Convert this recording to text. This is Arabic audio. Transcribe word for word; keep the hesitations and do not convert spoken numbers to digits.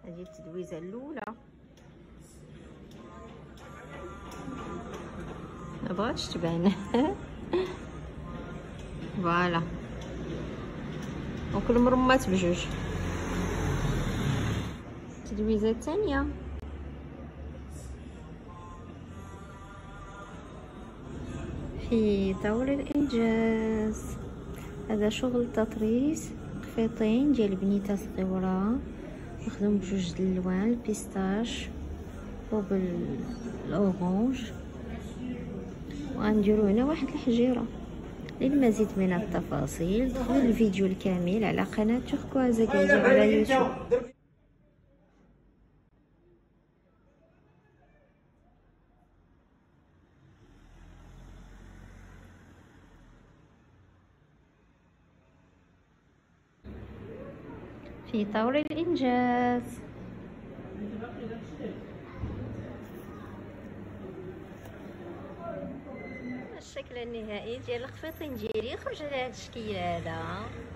هذه التدويزه الاولى. ما بغاتش تبان. فوالا، وكل مرمات بجوج. التدويزه الثانيه في طور الانجاز. هذا شغل تطريز خفيطين ديال بنيته صغيره، مخدوم بجوج د الالوان، البيستاش وبالاورانج. وغنديرو هنا واحد الحجيره. للمزيد من التفاصيل دخلوا الفيديو الكامل على قناه توركواز كازو على يوتيوب. في طور الإنجاز. الشكل النهائي ديال الخفيطين ديالي خرج على هذا الشكل هذا.